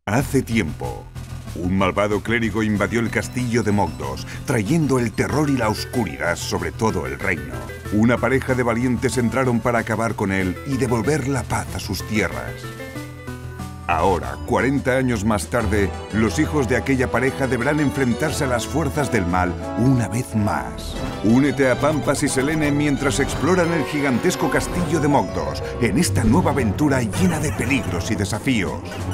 Hace tiempo, un malvado clérigo invadió el castillo de Mogdos, trayendo el terror y la oscuridad sobre todo el reino. Una pareja de valientes entraron para acabar con él y devolver la paz a sus tierras. Ahora, 40 años más tarde, los hijos de aquella pareja deberán enfrentarse a las fuerzas del mal una vez más. Únete a Pampas y Selene mientras exploran el gigantesco castillo de Mogdos, en esta nueva aventura llena de peligros y desafíos.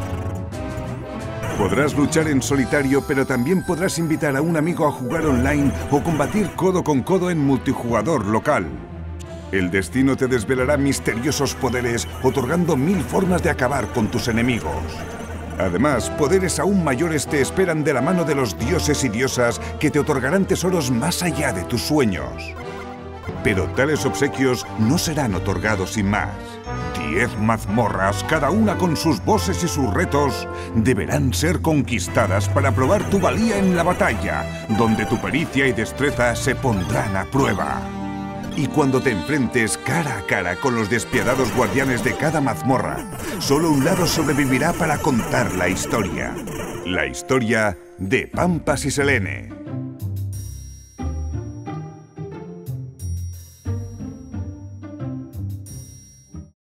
Podrás luchar en solitario, pero también podrás invitar a un amigo a jugar online o combatir codo con codo en multijugador local. El destino te desvelará misteriosos poderes, otorgando 1000 formas de acabar con tus enemigos. Además, poderes aún mayores te esperan de la mano de los dioses y diosas que te otorgarán tesoros más allá de tus sueños. Pero tales obsequios no serán otorgados sin más. 10 mazmorras, cada una con sus bosses y sus retos, deberán ser conquistadas para probar tu valía en la batalla, donde tu pericia y destreza se pondrán a prueba. Y cuando te enfrentes cara a cara con los despiadados guardianes de cada mazmorra, solo un lado sobrevivirá para contar la historia. La historia de Pampas y Selene.